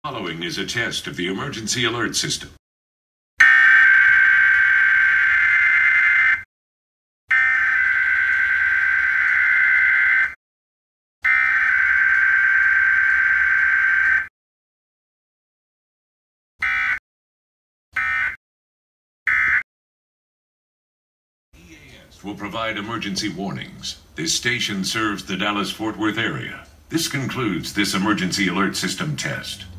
Following is a test of the emergency alert system. EAS will provide emergency warnings. This station serves the Dallas-Fort Worth area. This concludes this emergency alert system test.